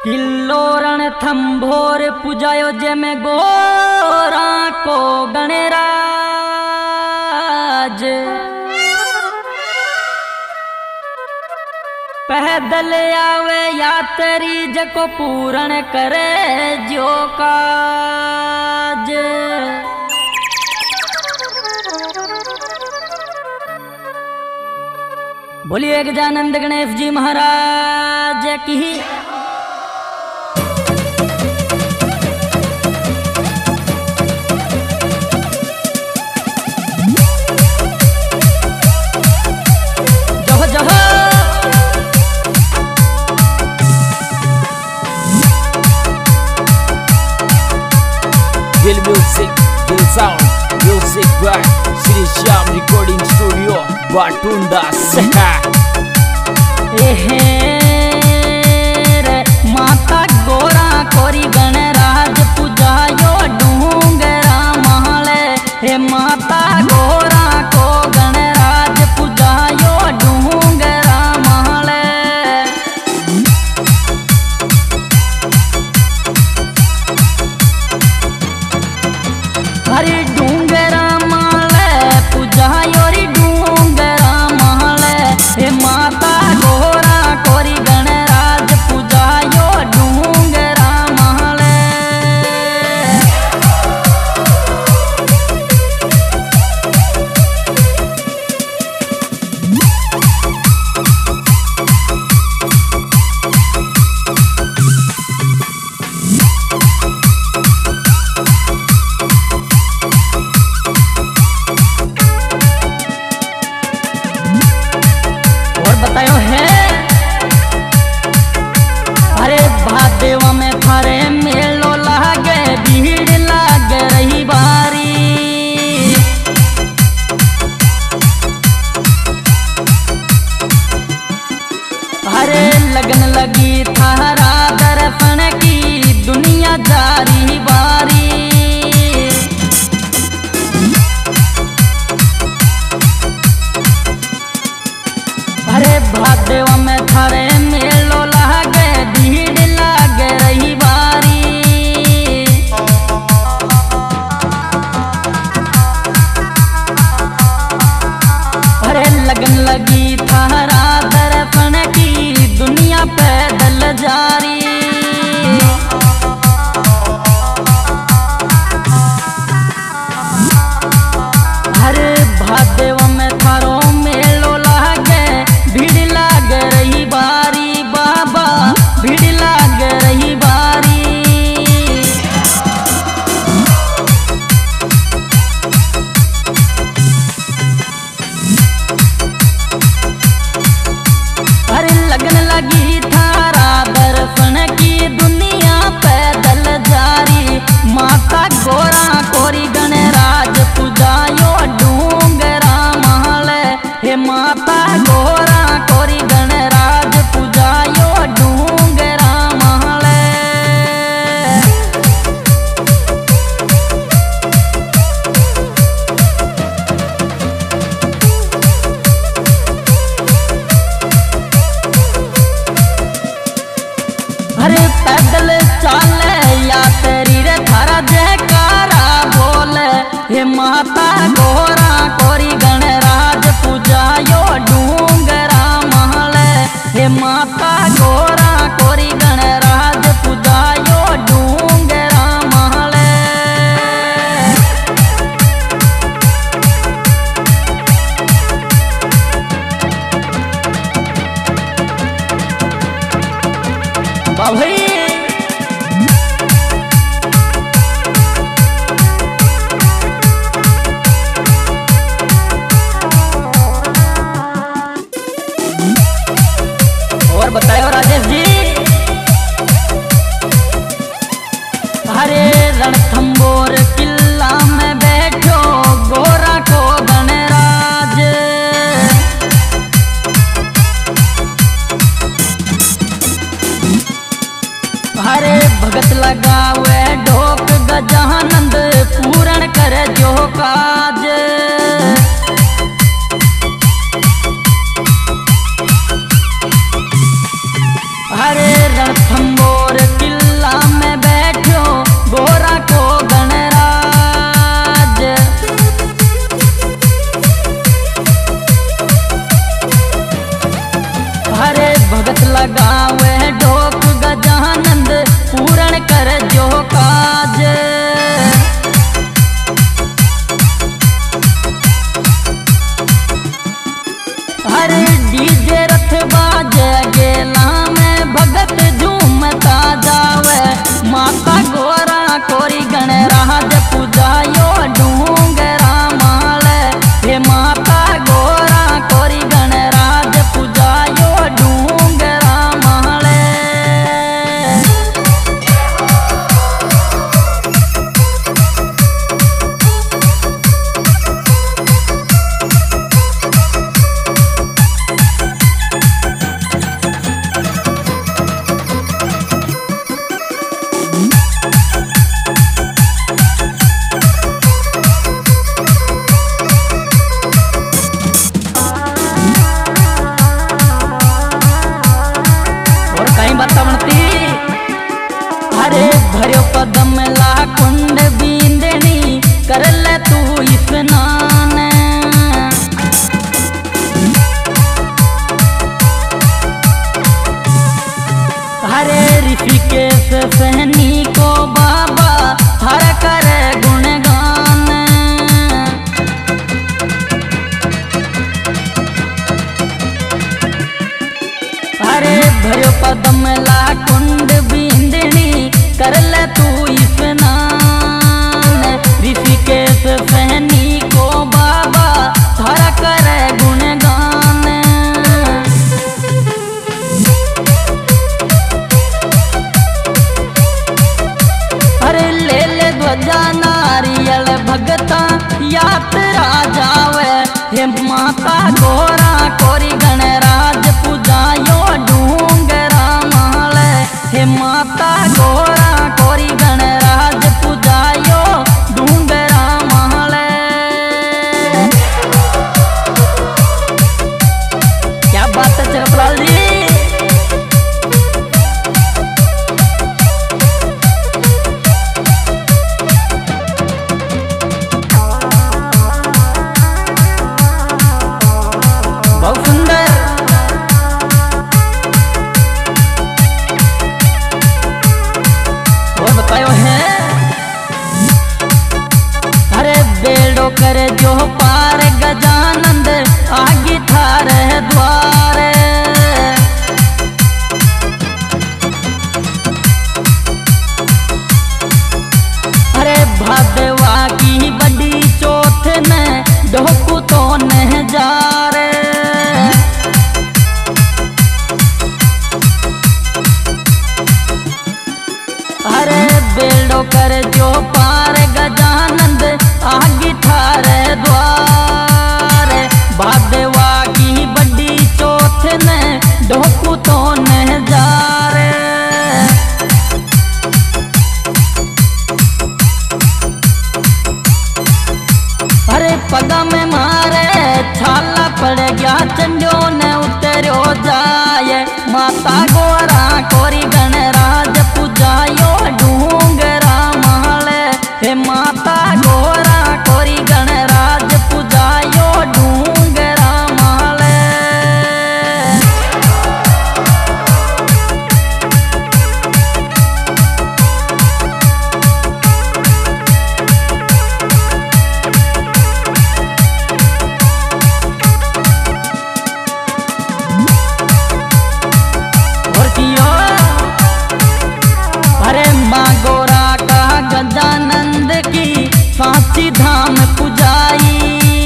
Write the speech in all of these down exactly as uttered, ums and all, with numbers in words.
किल्लो रणथंभोर पुजायो जे में गोरा को गणराज पैदल आवे यात्री जको पूर्ण करे जो काज। बोलिए गजानंद गणेश जी महाराज की। Dill music, Dill sound, music by Sri Shyam Recording Studio, Batunda Seha. एहे रे माता गोरा कोरी गणराज पूजायो डूंगरा महले। हे माता गोरा को गणराज पूजायो डूंगरा महले। हरी डूंगरा महले पूजायो री डूंगरा महले। हे माता गोरा कोरी गणराज पूजायो डूंगरा महले। और बतायो है अरे भादेवा में थारे मेलो लागे भीड़ लागे रही बारी। अरे लगन लगी थारा दर्शन की दुनिया जारी बारी। अरे भादेवा में थारे मेलो लागे भीड़ लागे रही बारी। अरे लगन लगी थारा दर्शन की दुनिया पैदल जारी। अरे भादेवा में थारो मेलो लागे भीड़ लाग रही बारी। बाबा भीड़ लाग रही बारी। अरे लगन लगी थारा दर्शन की दुनिया पैदल जारी। माता गोरा कोरी गणराज पूजायो डूंगरा महले। हे माता गोरा कोरी गणराज पूजायो डूंगरा महले। अरे पैदल चाले यात्री रे थारा जयकारा बोले। हे माता गोरा कोरी गणराज पूजायो डूंगरा महले। हे माता गोरा कोरी गणराज पूजायो डूंगरा महले। भाई कर ले तू स्नान। हरे ऋषिकेश सहनी को बाबा हर करे गुणगान। हरे भयो पदम ला कुंड बिंदनी कर ले तू स्नान। ऋषिकेश सहनी को बाबा हर करे गुणगान। अरे ले ले ध्वजा नारियल भगता यात्रा जावे। हे माता गोरा कोरी गणराज पूजायो डूंगरा माले। हे माता गोरा कोरी गणराज पूजायो डूंगरा माले। क्या बात है चरपलाल जी। बहुत सुंदर। वो बतायो है। अरे बेड़ो करे जो पार गजानंद आगे थार द्वार। अरे भादवा की बड़ी चौथ ने डोकू तो न जा रे। अरे बेड़ो कर जो पार गजानंद आगे थार द्वार। भादवा की बड़ी चौथ ने डोकू तो न जा रे। अरे पगा में मारे छाला पड़ गया चंडो ने उतरो जाए। माता गोरा कोरी गणराज पूजायो डूंगरा माले। हे माता गोरा कोरी गणराज पूजायो डूंगरा माले। अरे माँ गोरा का गजानंद की सांची धाम पुजाई।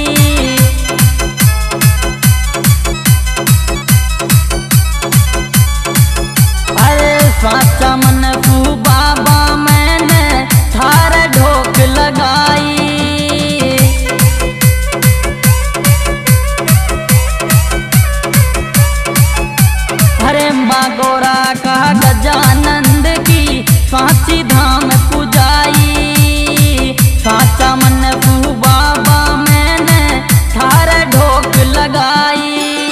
अरे साचा मन फू बाबा मैंने थार ढोक लगाई। अरे माँ गोरा का गजानंद की सांची धाम पुजाई। साचा मन फू बाबा मैंने थार ढोक लगाई।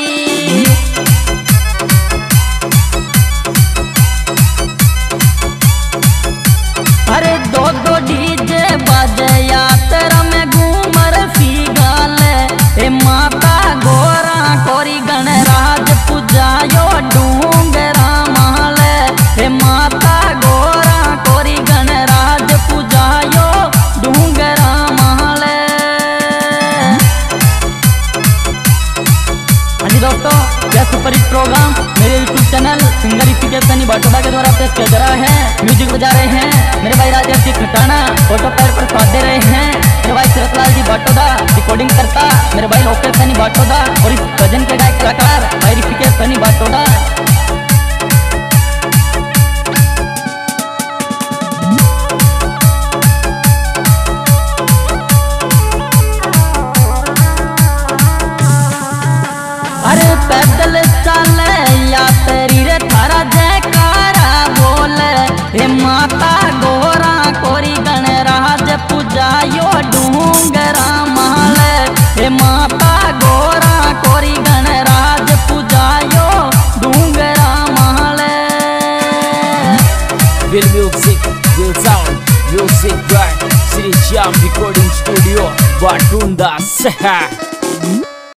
अरे दो दो डीजे बाजे यात्रा में घूमर सी गाल। हे माता गोरा कोरी गणराज पूजायो डूंगरा माले। हे माता गोरा कोरी गणराज पूजायो डूंगरा माले। हाँ जी दोस्तों, यह सुपरहिट प्रोग्राम मेरे YouTube channel singer Rishikesh Batoda के द्वारा पेश किया जा रहा है। म्यूजिक बजा रहे हैं मेरे भाई राजेश जी खटाना। फोटो पैर पर साथ दे रहे हैं मेरे भाई शरतलाल जी बाटोदा। रिकॉर्डिंग करता मेरे भाई लोकेश सनी बाटोदा और इस भजन के गायक कलाकार भाई ऋषिकेश सनी बाटोदा। अरे पैदल चले यात्री रे थारा जयकारा बोले। हे माता गोरा कोरी गणराज पूजायो डूंगरा माले। हे माता गोरा कोरी गणराज पूजायो डूंगरा माले। Will music, will sound, Music by Sri Shyam Recording Studio, Batunda.